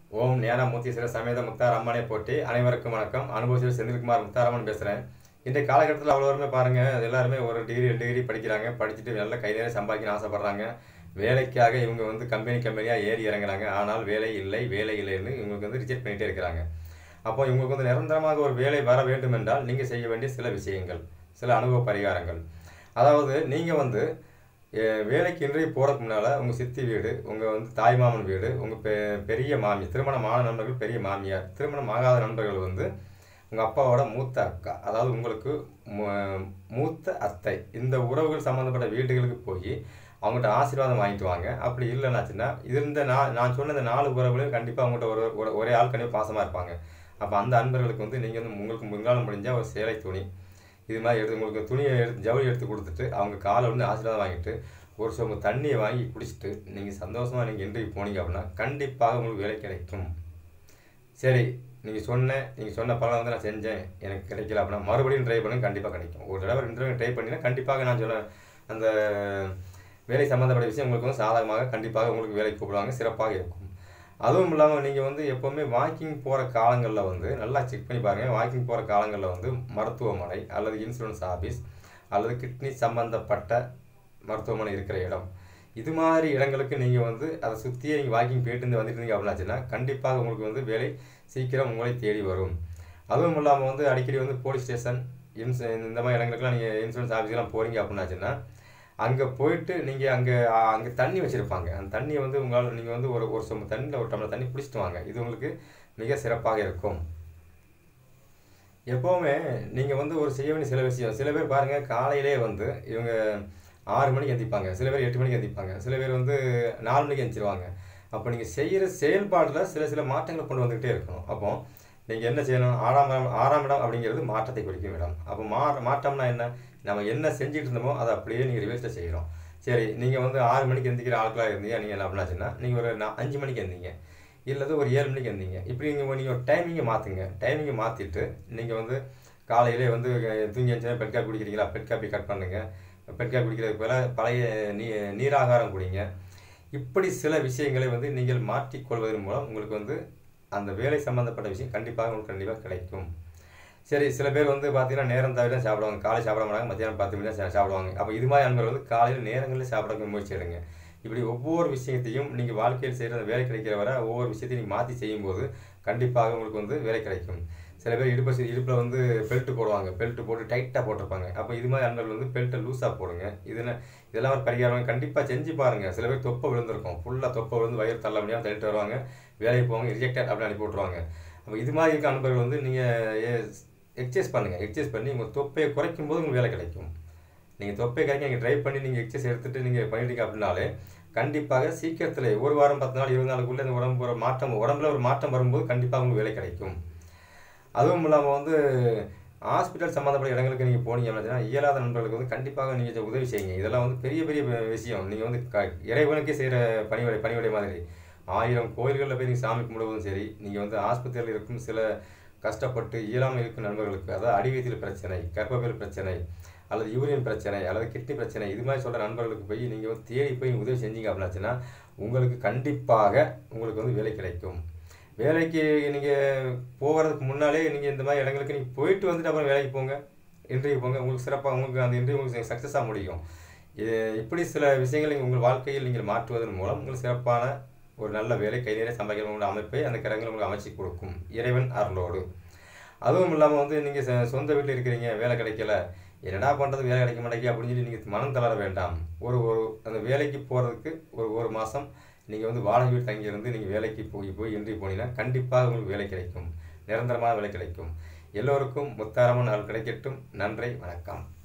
ஓம் ஞானமூர்த்தீஸ்வர சமேத முக்தாரம்மனை போற்றி அனைவருக்கும் வணக்கம். அனுபவத்தில் செந்தில்குமார் முக்தாரம்மன் பேசுகிறேன். இன்றைய காலகட்டத்தில் அவ்வளோருமே பாருங்கள், எல்லாருமே ஒரு டிகிரி 2 டிகிரி படிக்கிறாங்க. படிச்சுட்டு நல்ல கை நிறைய சம்பாதிக்கணும்னு ஆசைப்பட்றாங்க. வேலைக்காக இவங்க வந்து கம்பெனியாக ஏறி இறங்குறாங்க. ஆனால் வேலை இல்லைன்னு இவங்களுக்கு வந்து ரிஜெக்ட் பண்ணிகிட்டே இருக்கிறாங்க. அப்போ இவங்களுக்கு வந்து நிரந்தரமாக ஒரு வேலை வர வேண்டும் என்றால் நீங்கள் செய்ய வேண்டிய சில விஷயங்கள், சில அனுபவ பரிகாரங்கள். அதாவது நீங்கள் வந்து வேலைக்கு இன்றைய போகிறதுக்கு முன்னால் உங்கள் சித்தி வீடு, உங்கள் வந்து தாய்மாமன் வீடு, உங்கள் பெரிய மாமி, திருமணமான நண்பர்கள், பெரிய மாமியார், திருமணம் ஆகாத நண்பர்கள் வந்து உங்கள் அப்பாவோட மூத்த அக்கா, அதாவது உங்களுக்கு மூத்த அத்தை, இந்த உறவுகள் சம்மந்தப்பட்ட வீடுகளுக்கு போய் அவங்கள்ட்ட ஆசீர்வாதம் வாங்கிட்டு வாங்க. அப்படி இல்லைனாச்சுன்னா நான் சொன்ன இந்த 4 உறவுகளையும் கண்டிப்பாக அவங்கள்ட்ட ஒரே ஆள் கண்டிப்பாக பாசமாக இருப்பாங்க. அப்போ அந்த அன்பர்களுக்கு வந்து நீங்கள் வந்து உங்களுக்கு முன்காலம் முடிஞ்சால் ஒரு சேலை துணி இது மாதிரி எடுத்து உங்களுக்கு துணியை ஜவுளி எடுத்து கொடுத்துட்டு அவங்க காலை வந்து ஆசீர்வாதம் வாங்கிட்டு ஒரு சொம்பு தண்ணியை வாங்கி குடிச்சிட்டு நீங்கள் சந்தோஷமாக நீங்கள் இன்றைக்கு போனீங்க அப்படின்னா கண்டிப்பாக உங்களுக்கு வேலை கிடைக்கும். சரி, நீங்கள் சொன்ன பலன் வந்து நான் செஞ்சேன், எனக்கு கிடைக்கல அப்படின்னா மறுபடியும் ட்ரை பண்ணுங்க, கண்டிப்பாக கிடைக்கும். ஒரு தடவை 2 தடவை ட்ரை பண்ணினா கண்டிப்பாக நான் சொன்ன அந்த வேலை சம்மந்தப்பட்ட விஷயம் உங்களுக்கு வந்து சாதகமாக கண்டிப்பாக உங்களுக்கு வேலைக்கு கூப்பிடுவாங்க, சிறப்பாக இருக்கும். அதுவும் இல்லாமல் நீங்கள் வந்து எப்போவுமே வாக்கிங் போகிற காலங்களில் வந்து நல்லா செக் பண்ணி பாருங்கள். வாக்கிங் போகிற காலங்களில் வந்து மருத்துவமனை அல்லது இன்சூரன்ஸ் ஆஃபீஸ் அல்லது கிட்னி சம்மந்தப்பட்ட மருத்துவமனை இருக்கிற இடம், இது மாதிரி இடங்களுக்கு நீங்கள் வந்து அதை சுற்றியே நீங்கள் வாக்கிங் போயிட்டு வந்துட்டீங்க அப்படின்னாச்சுன்னா கண்டிப்பாக உங்களுக்கு வந்து வேலை சீக்கிரம் உங்களை தேடி வரும். அதுவும் இல்லாமல் வந்து அடிக்கடி வந்து போலீஸ் ஸ்டேஷன் இந்த மாதிரி இடங்களுக்குலாம் நீங்கள் இன்சூரன்ஸ் ஆஃபீஸ்லாம் போகிறீங்க அப்படின்னாச்சுன்னா அங்கே போயிட்டு நீங்கள் அங்கே தண்ணி வச்சுருப்பாங்க. அந்த தண்ணியை வந்து நீங்கள் வந்து ஒரு சொம்பு தண்ணியில் ஒரு டம்ளர் தண்ணி குடிச்சிட்டு வாங்க. இது உங்களுக்கு மிக சிறப்பாக இருக்கும். எப்போவுமே நீங்கள் வந்து ஒரு செய்ய வேண்டிய சில விஷயம், சில பேர் பாருங்கள் காலையிலே வந்து இவங்க 6 மணிக்கு எந்திரிப்பாங்க, சில பேர் 8 மணிக்கு எந்திரிப்பாங்க, சில பேர் வந்து 4 மணிக்கு எந்திரிச்சிருவாங்க. அப்போ நீங்கள் செய்கிற செயல்பாட்டில் சில மாற்றங்களை கொண்டு வந்துக்கிட்டே இருக்கணும். அப்போ நீங்கள் என்ன செய்யணும், 6ஆம் இடம் அப்படிங்கிறது மாற்றத்தை குறிக்கும் இடம். அப்போ மாற்றம்னா என்ன, நம்ம என்ன செஞ்சுட்டு இருந்தோமோ அதை அப்படியே நீங்கள் ரிவர்ஸில் செய்கிறோம். சரி, நீங்கள் வந்து 6 மணிக்கு எந்திரிக்கிற ஆட்களாக இருந்தீங்க, நீங்கள் என்ன அப்படின்னாச்சுன்னா நீங்கள் ஒரு 5 மணிக்கு எந்திங்க, இல்லது ஒரு 7 மணிக்கு எந்திங்க. இப்படி நீங்கள் ஒரு டைமிங்கை மாற்றுங்க. டைமிங்கை மாற்றிட்டு நீங்கள் வந்து காலையிலே வந்து தூங்கி எழுந்துச்சுன்னா பெட் காப்பி குடிக்கிறீங்களா, பெட் காப்பி கட் பண்ணுங்கள். பெட் காப்பி குடிக்கிறதுக்கு பதிலாக பழைய நீராகாரம் குடிங்க. இப்படி சில விஷயங்களை வந்து நீங்கள் மாற்றிக்கொள்வதன் மூலம் உங்களுக்கு வந்து அந்த வேலை சம்மந்தப்பட்ட விஷயம் கண்டிப்பாக கிடைக்கும். சரி, சில பேர் வந்து பார்த்தீங்கன்னா நேரம் தவிர தான் சாப்பிடுவாங்க. காலை சாப்பிட மாட்டாங்க, மத்தியானம் 10 மணி தான் சாப்பிடுவாங்க. அப்போ இது மாதிரி நண்பர்கள் வந்து காலையில் நேரங்களில் சாப்பிட முயற்சி எடுங்க. இப்படி ஒவ்வொரு விஷயத்தையும் நீங்கள் வாழ்க்கையில் செய்கிற அந்த வேலை கிடைக்கிற வரை ஒவ்வொரு விஷயத்தையும் நீங்கள் மாற்றி செய்யும்போது கண்டிப்பாக உங்களுக்கு வந்து வேலை கிடைக்கும். சில பேர் இடுப்பில் வந்து பெல்ட்டு போடுவாங்க, பெல்ட்டு போட்டு டைட்டாக போட்டிருப்பாங்க. அப்போ இது மாதிரி நண்பர்கள் வந்து பெல்ட்டை லூஸாக போடுங்க. இதெல்லாம் ஒரு பரிகாரம் கண்டிப்பாக செஞ்சு பாருங்கள். சில பேர் தொப்பை விழுந்திருக்கும், ஃபுல்லாக தொப்பை விழுந்து வயிறு தள்ள முடியாமல் தள்ளிட்டு வருவாங்க, வேலைக்கு போவாங்க, ரிஜெக்டட் அப்படின்னு அனுப்பி விட்ருவாங்க. அப்போ இது மாதிரி இருக்க நண்பர்கள் வந்து நீங்கள் எக்ஸசைஸ் பண்ணுங்கள். எக்ஸசைஸ் பண்ணி உங்கள் தொப்பையை குறைக்கும் போது உங்களுக்கு வேலை கிடைக்கும். நீங்கள் தொப்பை கரைக்க நீங்கள் ட்ரை பண்ணி நீங்கள் எக்ஸசைஸ் எடுத்துகிட்டு நீங்கள் பண்ணிட்டீங்க அப்படின்னாலே கண்டிப்பாக சீக்கிரத்தில் 1 வாரம் 10 நாள் 20 நாளுக்குள்ளே இந்த உடம்புல ஒரு மாற்றம் வரும்போது கண்டிப்பாக உங்களுக்கு வேலை கிடைக்கும். அதுவும் இல்லாமல் வந்து ஹாஸ்பிட்டல் சம்மந்தப்பட்ட இடங்களுக்கு நீங்கள் போனீங்க அப்படின்னா இயலாத நண்பர்களுக்கு வந்து கண்டிப்பாக நீங்கள் உதவி செய்யுங்க. இதெல்லாம் வந்து பெரிய விஷயம். நீங்கள் வந்து இறைவனுக்கே செய்கிற பணிவிடை மாதிரி 1000 கோயில்களில் போய் நீங்கள் சாமி கும்பிடுவதும் சரி, நீங்கள் வந்து ஆஸ்பத்திரியில் இருக்கும் சில கஷ்டப்பட்டு இயலாமல் இருக்கும் நண்பர்களுக்கு, அதாவது அடிவயிற்றில் பிரச்சனை, கர்ப்பப்பையில் பிரச்சனை அல்லது யூரின் பிரச்சனை அல்லது கிட்னி பிரச்சனை, இது மாதிரி சொல்கிற நண்பர்களுக்கு போய் நீங்கள் வந்து தேடி போய் உதவி செஞ்சீங்க அப்படின்னாச்சுன்னா உங்களுக்கு கண்டிப்பாக உங்களுக்கு வந்து வேலை கிடைக்கும். வேலைக்கு நீங்கள் போகிறதுக்கு முன்னாலே நீங்கள் இந்த மாதிரி இடங்களுக்கு நீங்கள் போயிட்டு வந்துட்டு அப்புறம் வேலைக்கு போங்க, இன்டர்வியூ போங்க. உங்களுக்கு சிறப்பாக உங்களுக்கு அந்த இன்டர்வியூ உங்களுக்கு சக்ஸஸாக முடியும். இப்படி சில விஷயங்களை உங்கள் வாழ்க்கையில் நீங்கள் மாற்றுவதன் மூலம் உங்களுக்கு சிறப்பான ஒரு நல்ல வேலை கை நிறைய சம்பாதிக்கிற அமைப்பை அந்த கிரகங்கள் உங்களுக்கு அமைச்சு கொடுக்கும், இறைவன் அருளோடு. அதுவும் இல்லாமல் வந்து நீங்கள் சொந்த வீட்டில் இருக்கிறீங்க, வேலை கிடைக்கல, என்னடா பண்ணுறது, வேலை கிடைக்க மாட்டேங்க அப்படின்னு சொல்லி நீங்கள் மனம் தளர வேண்டாம். ஒரு அந்த வேலைக்கு போகிறதுக்கு ஒரு மாதம் நீங்கள் வந்து வாடகை வீடு தங்கியிருந்து நீங்கள் வேலைக்கு போய் இன்றைக்கு போனீங்கன்னா கண்டிப்பாக உங்களுக்கு வேலை கிடைக்கும், நிரந்தரமான வேலை கிடைக்கும். எல்லோருக்கும் முத்தாரமான நாள் கிடைக்கட்டும். நன்றி, வணக்கம்.